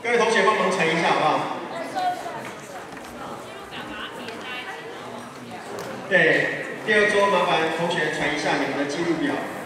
各位同学帮忙传一下好不好？对，第二桌麻烦同学传一下你们的记录表。